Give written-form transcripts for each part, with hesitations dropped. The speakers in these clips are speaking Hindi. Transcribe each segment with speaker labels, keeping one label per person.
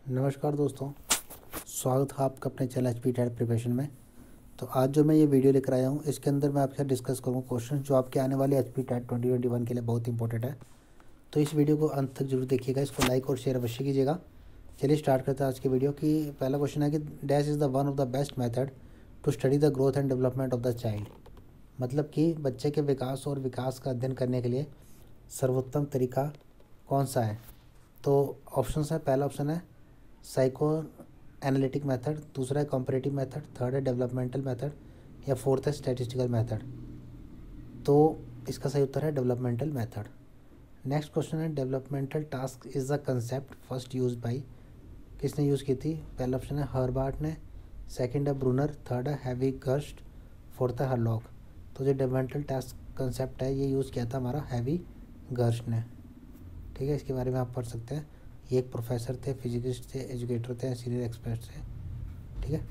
Speaker 1: नमस्कार दोस्तों, स्वागत है आपका अपने चैनल एचपी टेट प्रिपरेशन में। तो आज जो मैं ये वीडियो लेकर आया हूँ, इसके अंदर मैं आपके साथ डिस्कस करूँगा क्वेश्चन जो आपके आने वाले एचपी टेट 2021 के लिए बहुत इंपॉर्टेंट है। तो इस वीडियो को अंत तक जरूर देखिएगा, इसको लाइक और शेयर अवश्य कीजिएगा। चलिए स्टार्ट करते हैं आज की वीडियो की। पहला क्वेश्चन है कि dash is the one of the best method to study the growth and development of the child. मतलब कि बच्चे के विकास और विकास का अध्ययन करने के लिए सर्वोत्तम तरीका कौन सा है। तो ऑप्शन है, पहला ऑप्शन है साइको एनालिटिक मेथड, दूसरा है कॉम्परेटिव मेथड, थर्ड है डेवलपमेंटल मेथड या फोर्थ है स्टैटिस्टिकल मेथड। तो इसका सही उत्तर है डेवलपमेंटल मेथड। नेक्स्ट क्वेश्चन है developmental task is the concept first use by, किसने यूज़ की थी। पहला ऑप्शन है हर्बार्ट ने, सेकंड है ब्रूनर, थर्ड है हैवी गर्स्ट, फोर्थ है हरलॉक। तो जो डेवलपमेंटल टास्क कंसेप्ट है ये यूज़ किया था हमारा हैवी गर्स्ट ने। ठीक है, इसके बारे में आप पढ़ सकते हैं। ये एक प्रोफेसर थे, फिजिकिस्ट थे, एजुकेटर थे, सीनियर एक्सपर्ट थे। ठीक है।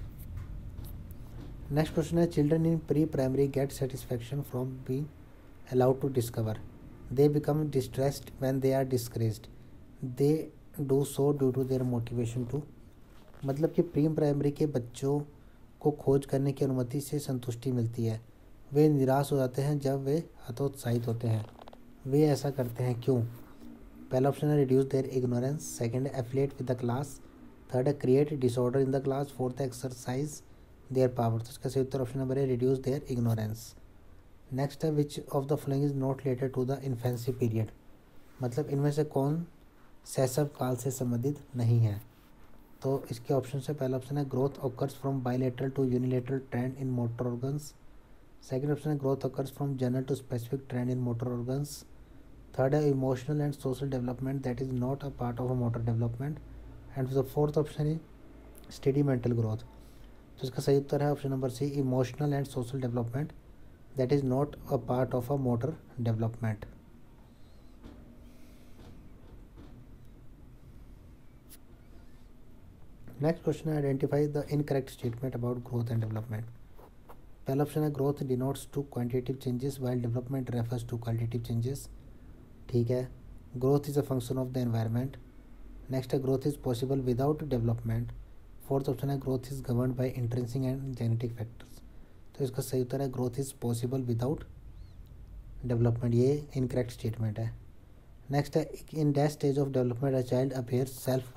Speaker 1: नेक्स्ट क्वेश्चन है children in pre primary get satisfaction from being allowed to discover, they become distressed when they are discouraged, they do so due to their motivation to. मतलब कि प्री प्राइमरी के बच्चों को खोज करने की अनुमति से संतुष्टि मिलती है, वे निराश हो जाते हैं जब वे हतोत्साहित होते हैं। वे ऐसा करते हैं क्यों। पहला ऑप्शन है रिड्यूस देयर इग्नोरेंस, सेकंड है affiliate with the class, third है create disorder in the class, fourth है एक्सरसाइज देयर पावर। तो इसका सही उत्तर ऑप्शन नंबर है रिड्यूस देयर इग्नोरेंस। नेक्स्ट है which of the following is not related to the infancy period. मतलब इनमें से कौन शैशव काल से संबंधित नहीं है। तो इसके ऑप्शन है, पहला ऑप्शन है growth occurs from bilateral to unilateral trend in motor organs, second option है growth occurs from general to specific trend in motor organs, third है emotional and social development that is not a part of a motor development, and the fourth option is steady mental growth. तो इसका सही उत्तर है option number C, emotional and social development that is not a part of a motor development. Next question है identify the incorrect statement about growth and development. पहला ऑप्शन है growth denotes to quantitative changes while development refers to qualitative changes. ठीक है। Growth is a function of the environment. Next है growth is possible without development. Fourth option है growth is govern by intrinsic and genetic factors. तो इसका सही उत्तर है growth is possible without development. ये इनकरेक्ट स्टेटमेंट है। नेक्स्ट है in that stage of development a child appear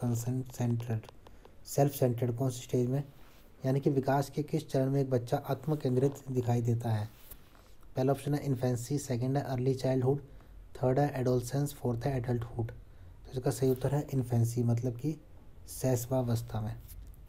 Speaker 1: self centred कौन सी स्टेज में, यानी कि विकास के किस चरण में एक बच्चा आत्म केंद्रित दिखाई देता है। पहला ऑप्शन है इन्फेंसी, सेकेंड है अर्ली चाइल्डहुड, थर्ड है एडोलसेंस, फोर्थ है एडल्टहुड। तो इसका सही उत्तर है इन्फेंसी, मतलब कि शैशवावस्था में।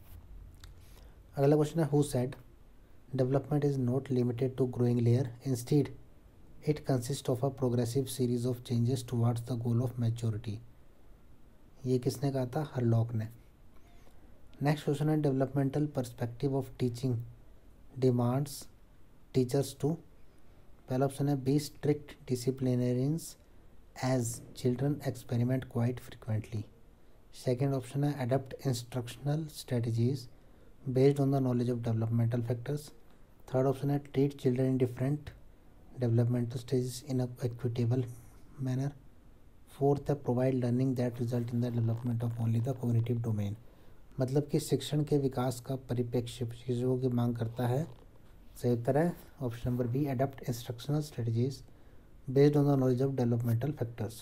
Speaker 1: अगला क्वेश्चन है who said development is not limited to growing लेयर, instead it consist of a progressive series of changes towards the goal of maturity. ये किसने कहा था, हरलॉक ने। नेक्स्ट क्वेश्चन है developmental perspective of teaching demands teachers to. पहला ऑप्शन है be strict disciplinarians as children experiment quite frequently. Second option है adopt instructional strategies based on the knowledge of developmental factors. Third option है treat children in different developmental stages in a equitable manner. Fourth है provide learning that result in the development of only the cognitive domain. मतलब कि शिक्षण के विकास का परिप्रेक्ष्य शिक्षकों की मांग करता है। सही उत्तर है option number B, adopt instructional strategies based on the knowledge of developmental factors.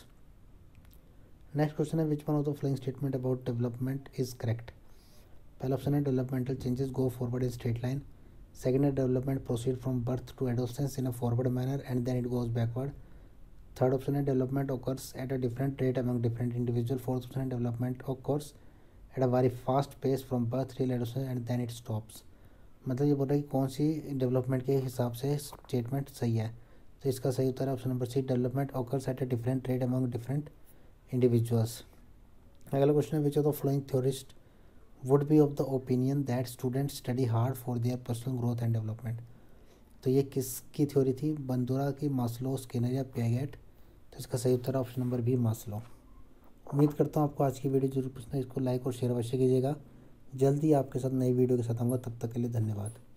Speaker 1: Next question है which one of the following statement about development is correct. पहला ऑप्शन है developmental changes go forward in straight line. Second है development proceed from birth to adolescence in a forward manner and then it goes backward. Third option है development occurs at a different rate among different individuals. Fourth option है development occurs at a very fast pace from birth till adolescence and then it stops. मतलब ये बोल रहा है कि कौन सी डेवलपमेंट के हिसाब से स्टेटमेंट सही है। तो इसका सही उत्तर है option number C, development occurs at a different rate among different individuals. अगला क्वेश्चन है which of the following theorist would be of the opinion that students study hard for their personal growth and development. तो ये किसकी थ्योरी थी, बंदुरा की, मास्लो, स्किनर या पियागेट। तो इसका सही उत्तर है ऑप्शन नंबर बी, मास्लो। उम्मीद करता हूँ आपको आज की वीडियो जरूर पसंद है, इसको लाइक और शेयर अवश्य कीजिएगा। जल्दी आपके साथ नई वीडियो के साथ आऊँगा, तब तक के लिए धन्यवाद।